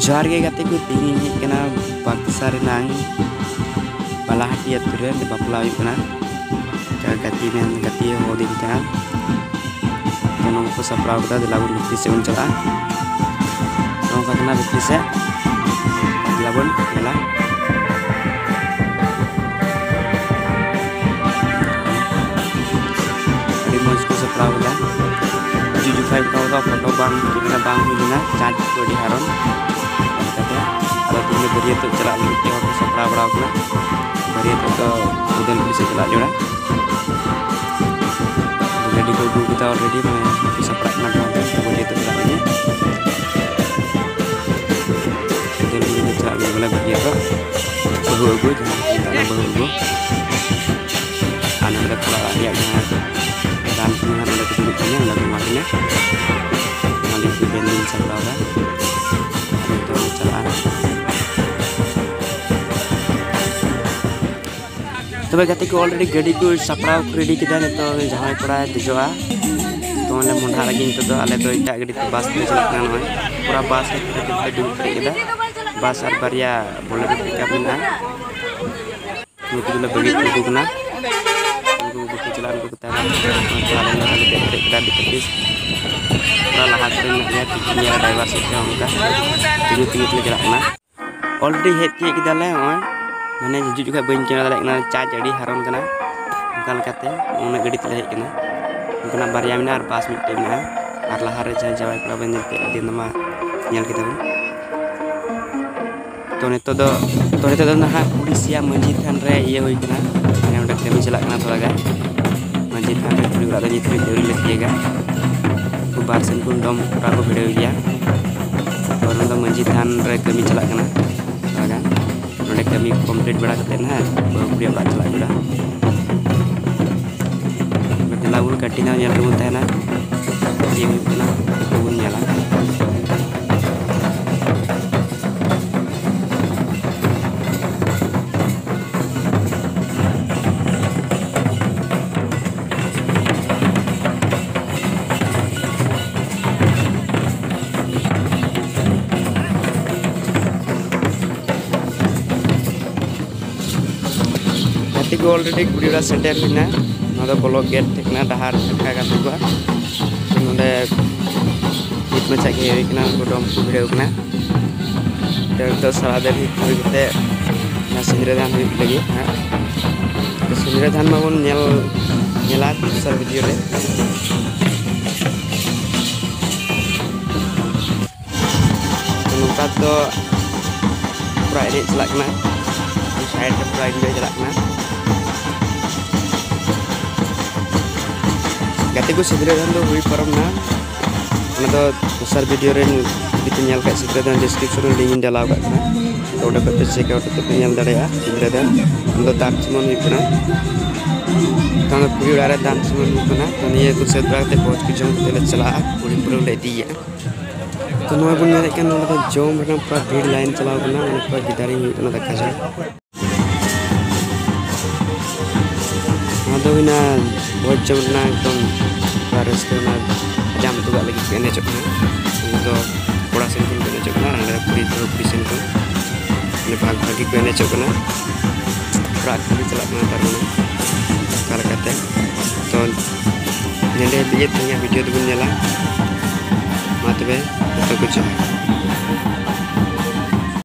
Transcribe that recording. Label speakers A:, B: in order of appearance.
A: jar के गाते को तीन ही कना बक्सर नांग बालाहाटी अतुरे बापला कना गाती में गाती हो दिन था तो को सप्राव कदा दिलाबुन बिक्री से उन चला तो कना बिक्री से दिलाबुन मेला मौज को सप्राव कदा जुजु फाइव का फोटो बांग कितना बांग हुईना चार्ज को दिहारन तीन बरिया तो चला लगे और सपड़ा बड़ा होना बरिया तो उधर से चला जोड़ा रेडी को बुक था ऑलरेडी मैं सपड़ा ना तो बरिया तो चला लगे उधर चला लगे वाला बरिया को बहु जहाँ बहु आनंद थोड़ा लिया जहाँ दान पुनः आनंद के दूर करने आनंद मारने मालिक की बेंडिंग सपड़ा होगा तो चला तब गाते को ऑलरेडी गाड़ी को सपड़ा रेडी किया तो जहाँ कड़ा दजोआ तो अले मुंडा लगे तो अले तो इटा गाड़ी तो बस में चलना है पूरा बस के बस और बारिया बोले पिकअप में नुकु बगी कुकना नुकु चला को चला पूरा लहात में ड्राइवर से उनका तिगु चलना ऑलरेडी हेड के किदाले मैंने हिजू जुखा बन चलना चार्ज अड़ी हारन कना उनका लकाते उन गाड़ी तले हेज कना उनका बारिया में और बस मिट्टे में और लहा रे जहाँ जवाई पड़ा बन दिन मा नेल किता तो नेतो ना उड़ीसिया मंजी थान रे ये होई कना मैंने उनका कमी चला कना थोड़ा गा मंजी थान रे पूरी वाला जितने देरी लेतिएगा को बारसन को डम पूरा को भिड़े गया और उनका मंजी थान रे कमी चला कना थोड़ा गा कमी कंप्लीट बड़ा करते ना बहुपुरिया बात चला जुड़ा दिलाबुन कटिना नेल रबुन तहना ये हुईना बबुन नेला को ऑलरेडी गुड़ीरा सेंटर लेना ना ब्लॉक गेट टेकना डहार का गातुआ नोडे हिट में चाके हेकना गोडम को भिड़े होकना तो सारा दिन हिटते ना सिंदरे धान हुई लगी हां तो सिंदरे धान में बन नेला सर वीडियो रे तो नुका तो पूरा एरिया चलाकना साइड पे पूरा एरिया चलाकना गाते को सिद्रे धान हुई परम ना दूसर वीडियो रे जुदी सिद्रे धान डिस्क्रिप्शन में लिंक डालाव करना तो उडे पे चेक आउट तो पे दाड़ा सिद्रे धान दान सुमन हुई तो पूरी उड़ा दान सुमन हुई तो निये को सेद बराते पहुंच के जम तेले चला पूरी पूरा ले दिया तो नवा बन नेले के तो जम रे पूरा भीड़ लाइन चलाव करना माने पूरा गिटारिंग हुई देखा जाए ना बहुत जमना एकदम बारिश करना जाम तो लगी कहने चुकना तो बड़ा सेन को कहने चुकना पूरी तो पूरी सेन को ये भाग भागी कहने चुकना पूरा खाली चलाना तरना काल करते तो नेले लिए वीडियो तो बन जाला मातबे तो कुछ